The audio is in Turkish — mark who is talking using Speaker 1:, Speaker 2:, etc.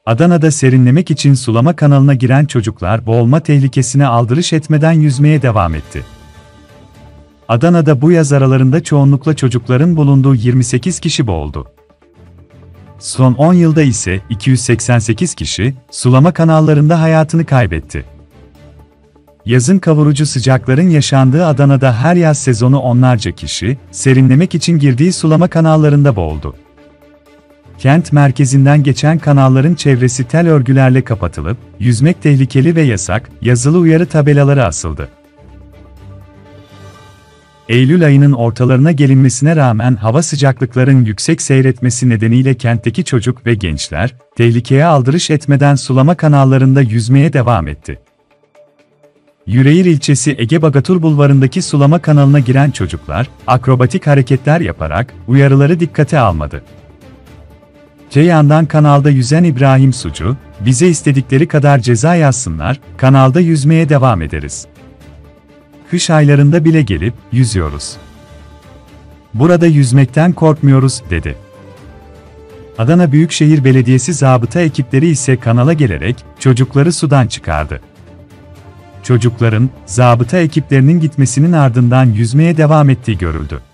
Speaker 1: Adana'da serinlemek için sulama kanalına giren çocuklar boğulma tehlikesine aldırış etmeden yüzmeye devam etti. Adana'da bu yaz aralarında çoğunlukla çocukların bulunduğu 28 kişi boğuldu. Son 10 yılda ise 288 kişi sulama kanallarında hayatını kaybetti. Yazın kavurucu sıcakların yaşandığı Adana'da her yaz sezonu onlarca kişi serinlemek için girdiği sulama kanallarında boğuldu. Kent merkezinden geçen kanalların çevresi tel örgülerle kapatılıp, yüzmek tehlikeli ve yasak, yazılı uyarı tabelaları asıldı. Eylül ayının ortalarına gelinmesine rağmen hava sıcaklıkların yüksek seyretmesi nedeniyle kentteki çocuk ve gençler, tehlikeye aldırış etmeden sulama kanallarında yüzmeye devam etti. Yüreğir ilçesi Ege Bagatur Bulvarı'ndaki sulama kanalına giren çocuklar, akrobatik hareketler yaparak uyarıları dikkate almadı. Ceyhan'dan kanalda yüzen İbrahim Sucu, bize istedikleri kadar ceza yazsınlar, kanalda yüzmeye devam ederiz. Kış aylarında bile gelip yüzüyoruz. Burada yüzmekten korkmuyoruz, dedi. Adana Büyükşehir Belediyesi zabıta ekipleri ise kanala gelerek çocukları sudan çıkardı. Çocukların zabıta ekiplerinin gitmesinin ardından yüzmeye devam ettiği görüldü.